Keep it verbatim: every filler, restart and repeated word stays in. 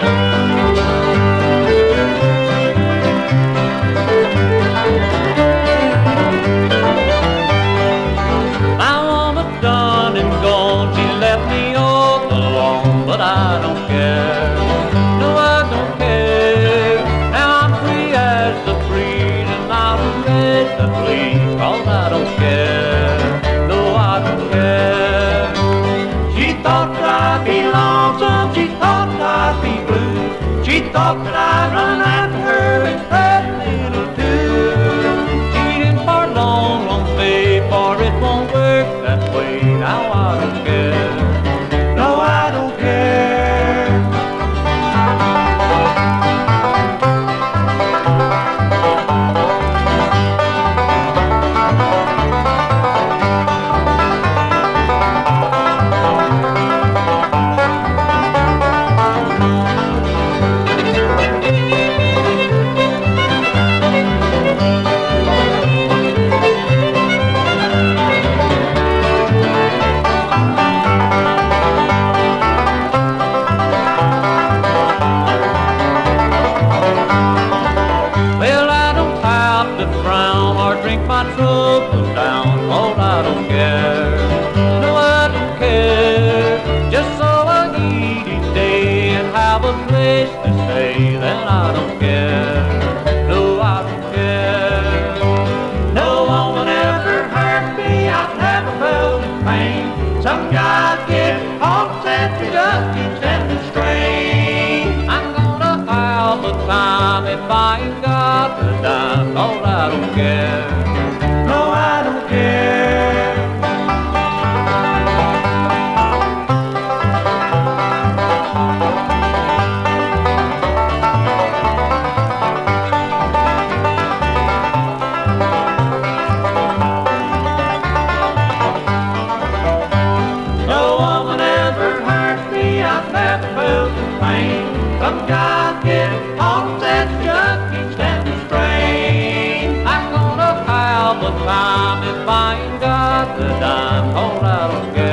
But I don't care, no I don't care. Now I'm free as the breeze and I'm red to bleed, cause I don't care, no I don't care. She thought that I'd be lonesome, she thought that I'd be blue, she thought that I'd run after her and that little too. She didn't for long, long stay, for it won't work that way. Now I don't care, no I don't care. Drink my troubles down, oh I don't care, no I don't care. Just so I eat each day and have a place to stay, then I don't care, no I don't care. No woman ever hurt me, I've never felt the pain. Some guys get upset, they just keep standing straight. I'm gonna have a time if I ain't got the dime, oh I don't care, no I don't care. No woman ever hurt me, I've never felt the pain. Some guys get upset, just keep standing straight. I'm gonna have a time if I ain't got the dime, oh I don't care.